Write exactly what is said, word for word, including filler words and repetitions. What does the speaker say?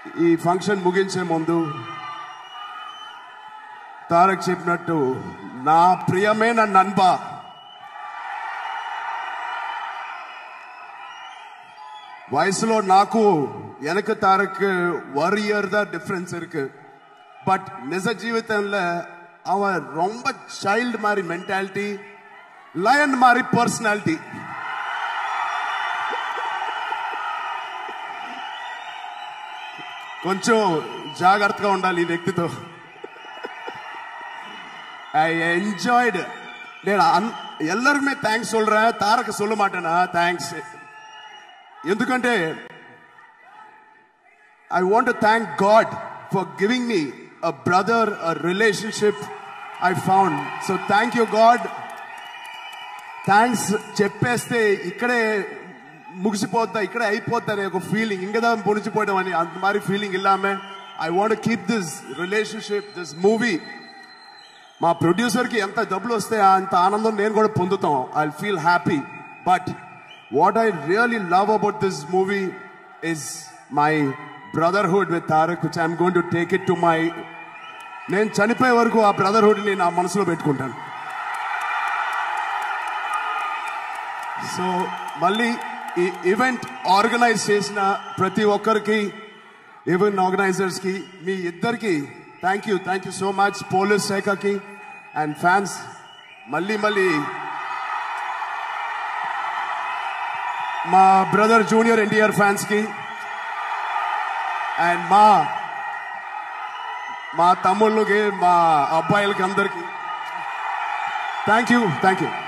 ఈ ఫంక్షన్ ముగించే ముందు తారక్ చెప్పినట్టు నా ప్రియమైన నన్బా వయసులో నాకు எனக்கு తారక్ ஒரு இயர் தான் டிஃபரன்ஸ் இருக்கு பட் நிஜ ஜீவிதம்ல அவன் ரொம்ப சைல்ட் மாதிரி மென்டாலிட்டி లయన్ மாதிரி పర్సనాలిటీ కొంచెం జాగ్రత్తగా ఉండాలి ఈ వ్యక్తితో ఐ ఎంజాయ్డ్ నేను ఎల్లరుమే థ్యాంక్స్ சொல்றேன் తారక్ சொல்ல மாட்டேனா థ్యాంక్స్ ఎందుకంటే I want to thank God for giving me a brother, a relationship I found. So thank you God. Thanks చెప్పేస్తే ఇక్కడే ముగిసిపోతా ఇక్కడే అయిపోతా అనే ఒక ఫీలింగ్ ఇంకదా పొడిచిపోవడం అని అంత మరి ఫీలింగ్ ఇల్లామే I want keep this relationship this movie మా ప్రొడ్యూసర్కి ఎంత డబ్బులు వస్తే అంత ఆనందం నేను కూడా పొందుతాం I feel happy but what I really love about this movie is my brotherhood with Tarak which I'm going to take it to my నేను చనిపోయే వరకు ఆ బ్రదర్హుడ్ని నా మనసులో పెట్టుకుంటాను సో మళ్ళీ ఈ ఈవెంట్ ఆర్గనైజ్ చేసిన ప్రతి ఒక్కరికి ఈవెంట్ ఆర్గనైజర్స్కి మీ ఇద్దరికి thank you thank you so much police శాఖకి అండ్ ఫ్యాన్స్ మళ్ళీ మళ్ళీ మా బ్రదర్ జూనియర్ ఎన్టీఆర్ ఫ్యాన్స్కి అండ్ మా మా తమ్ముళ్ళకి మా అబ్బాయిలకి అందరికీ థ్యాంక్ యూ థ్యాంక్ యూ